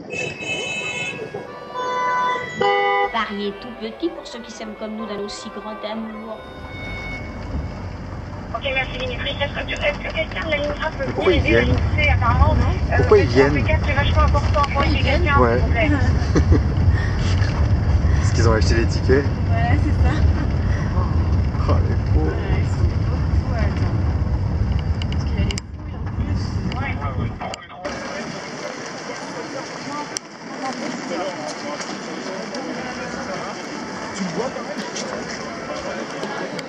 Paris est tout petit pour ceux qui s'aiment comme nous d'un aussi grand amour. Ok, merci Dimitri. Est-ce que quelqu'un de la ligne A peut Pourquoi ils diriger la viennent? ligne C apparemment? Pourquoi ils viennent? C'est vachement important pour les quelqu'un, Ouais. s'il vous plaît. Est-ce qu'ils ont acheté les tickets? Ouais, c'est ça. Oh les pauvres. Ouais, ils sont beaucoup, attends. Parce qu'il y a les fouilles en plus. Ouais. Tu le vois pareil?